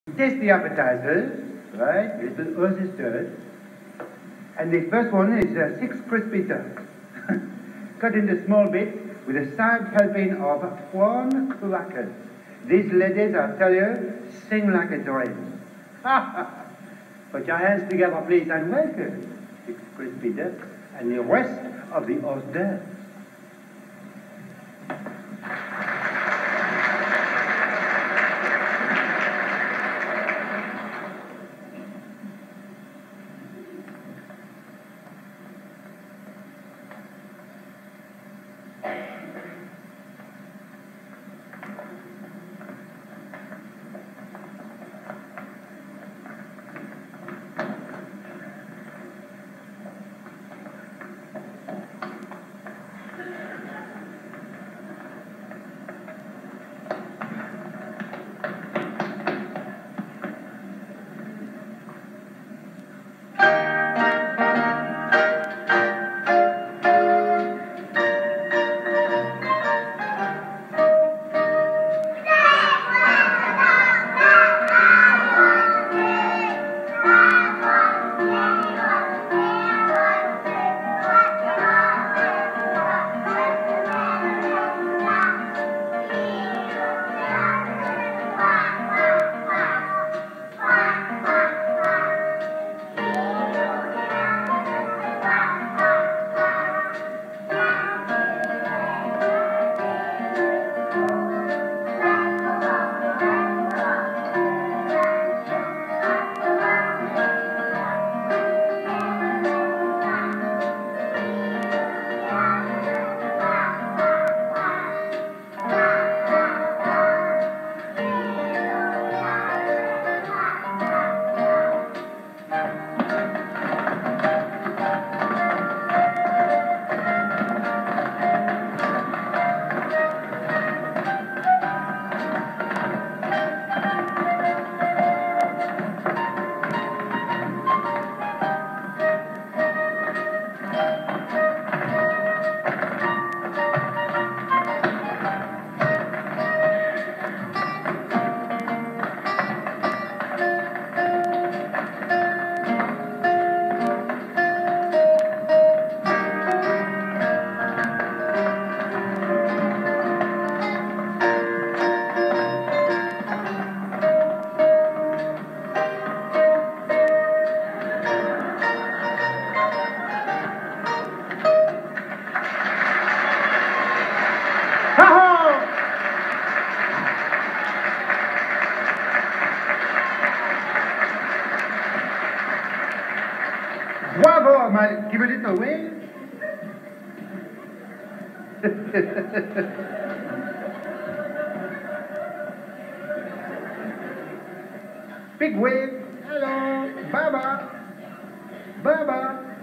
Taste the appetizers, right? Little oysters. And the first one is 6 crispy ducks, cut into small bits with a side helping of 1 cracker. These ladies, I tell you, sing like a dream. Put your hands together, please, and welcome 6 crispy ducks and the rest of the hors d'oeuvres. Bravo, my, give a little wave. Big wave. Hello, Baba. Baba.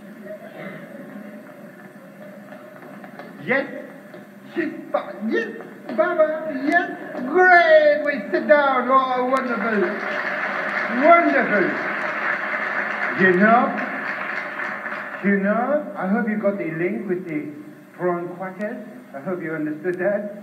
Yes. Yes, yes, Baba. Yes. Great. We sit down. Oh, wonderful. Wonderful. You know, I hope you got the link with the prawn crackers. I hope you understood that.